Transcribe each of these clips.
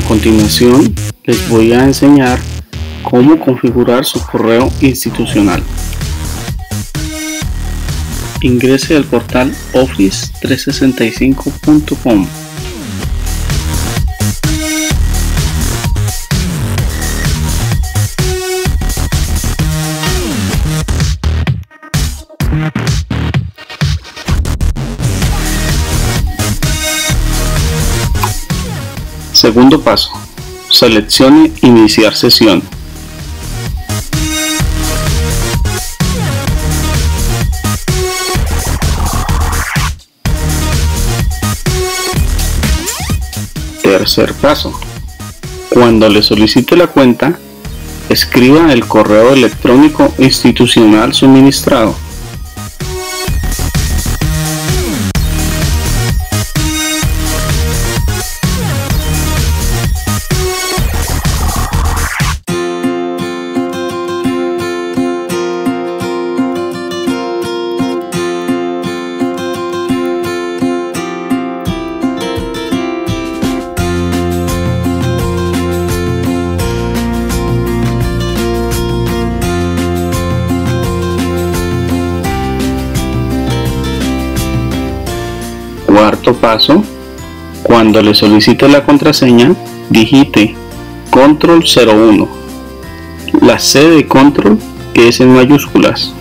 continuación les voy a enseñar cómo configurar su correo institucional. Ingrese al portal office365.com. Segundo paso, seleccione Iniciar sesión. Tercer paso, cuando le solicite la cuenta, escriba el correo electrónico institucional suministrado. Cuarto paso, cuando le solicite la contraseña, digite control 01, la C de control que es en mayúsculas.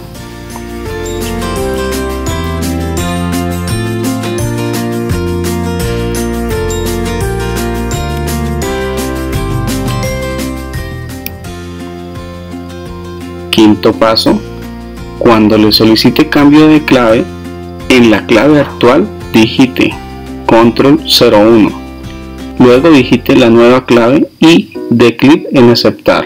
Quinto paso, cuando le solicite cambio de clave, en la clave actual digite control 01, luego digite la nueva clave y dé clic en aceptar.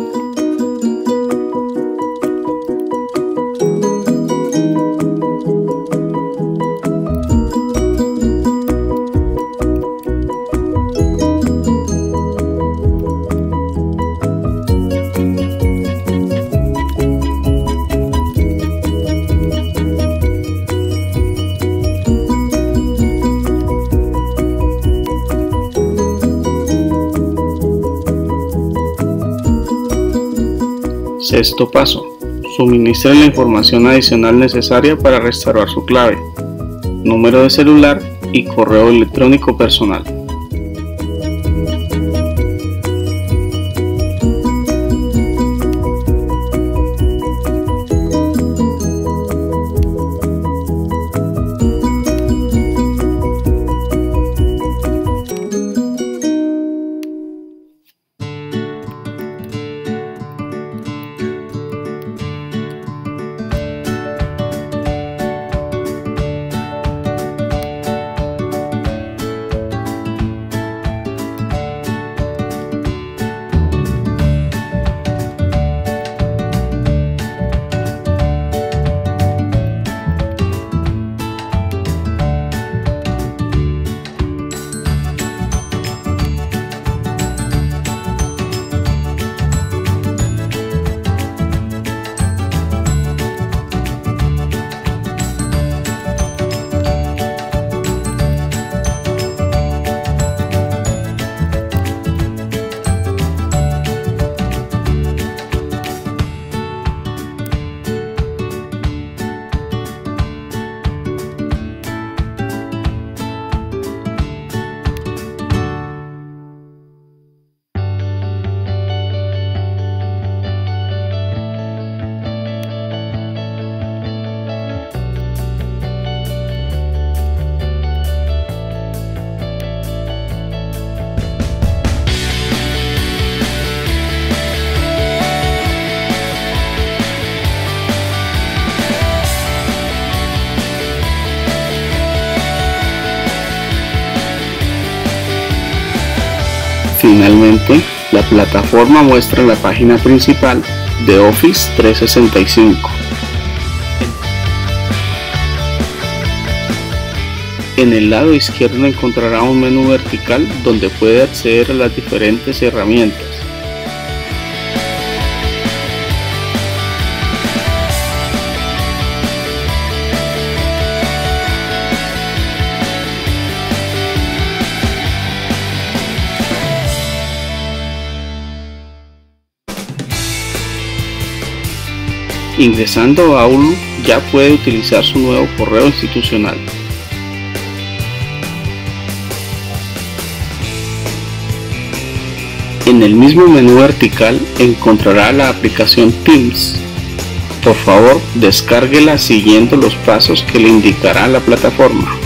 Sexto paso, suministre la información adicional necesaria para restaurar su clave, número de celular y correo electrónico personal. Finalmente, la plataforma muestra la página principal de Office 365. En el lado izquierdo encontrará un menú vertical donde puede acceder a las diferentes herramientas. Ingresando a Outlook ya puede utilizar su nuevo correo institucional. En el mismo menú vertical encontrará la aplicación Teams. Por favor, descárguela siguiendo los pasos que le indicará la plataforma.